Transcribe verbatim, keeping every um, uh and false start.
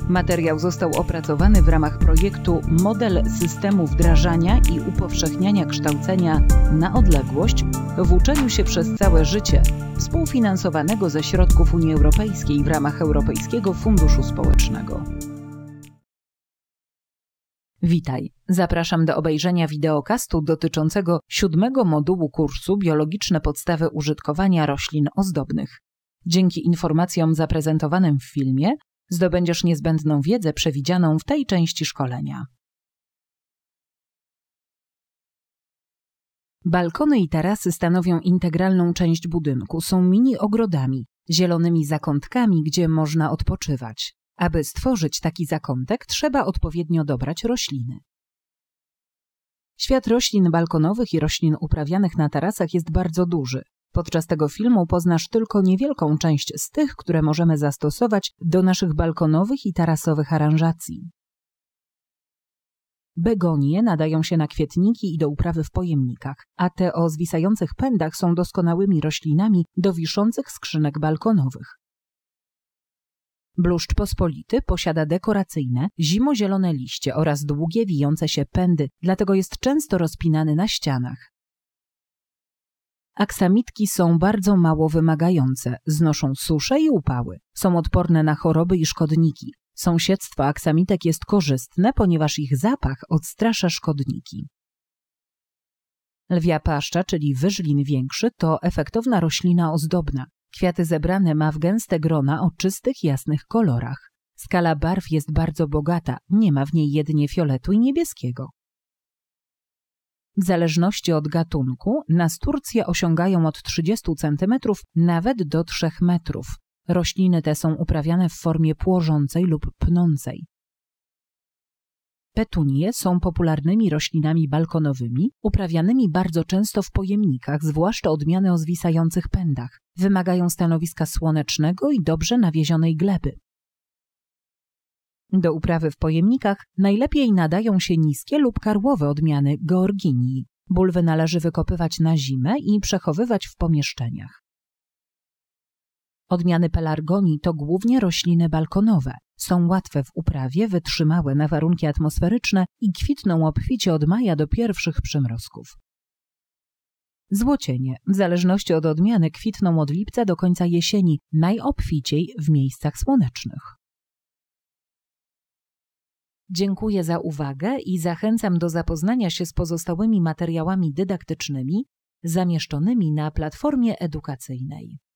Materiał został opracowany w ramach projektu Model systemu wdrażania i upowszechniania kształcenia na odległość w uczeniu się przez całe życie, współfinansowanego ze środków Unii Europejskiej w ramach Europejskiego Funduszu Społecznego. Witaj, zapraszam do obejrzenia wideokastu dotyczącego siódmego modułu kursu Biologiczne podstawy użytkowania roślin ozdobnych. Dzięki informacjom zaprezentowanym w filmie zdobędziesz niezbędną wiedzę przewidzianą w tej części szkolenia. Balkony i tarasy stanowią integralną część budynku. Są mini ogrodami, zielonymi zakątkami, gdzie można odpoczywać. Aby stworzyć taki zakątek, trzeba odpowiednio dobrać rośliny. Świat roślin balkonowych i roślin uprawianych na tarasach jest bardzo duży. Podczas tego filmu poznasz tylko niewielką część z tych, które możemy zastosować do naszych balkonowych i tarasowych aranżacji. Begonie nadają się na kwietniki i do uprawy w pojemnikach, a te o zwisających pędach są doskonałymi roślinami do wiszących skrzynek balkonowych. Bluszcz pospolity posiada dekoracyjne, zimozielone liście oraz długie, wijące się pędy, dlatego jest często rozpinany na ścianach. Aksamitki są bardzo mało wymagające, znoszą susze i upały. Są odporne na choroby i szkodniki. Sąsiedztwo aksamitek jest korzystne, ponieważ ich zapach odstrasza szkodniki. Lwia paszcza, czyli wyżlin większy, to efektowna roślina ozdobna. Kwiaty zebrane ma w gęste grona o czystych, jasnych kolorach. Skala barw jest bardzo bogata, nie ma w niej jedynie fioletu i niebieskiego. W zależności od gatunku nasturcje osiągają od trzydziestu centymetrów nawet do trzech metrów. Rośliny te są uprawiane w formie płożącej lub pnącej. Petunie są popularnymi roślinami balkonowymi, uprawianymi bardzo często w pojemnikach, zwłaszcza odmiany o zwisających pędach. Wymagają stanowiska słonecznego i dobrze nawiezionej gleby. Do uprawy w pojemnikach najlepiej nadają się niskie lub karłowe odmiany georginii. Bulwy należy wykopywać na zimę i przechowywać w pomieszczeniach. Odmiany pelargonii to głównie rośliny balkonowe. Są łatwe w uprawie, wytrzymałe na warunki atmosferyczne i kwitną obficie od maja do pierwszych przymrozków. Złocienie, w zależności od odmiany, kwitną od lipca do końca jesieni, najobficiej w miejscach słonecznych. Dziękuję za uwagę i zachęcam do zapoznania się z pozostałymi materiałami dydaktycznymi zamieszczonymi na platformie edukacyjnej.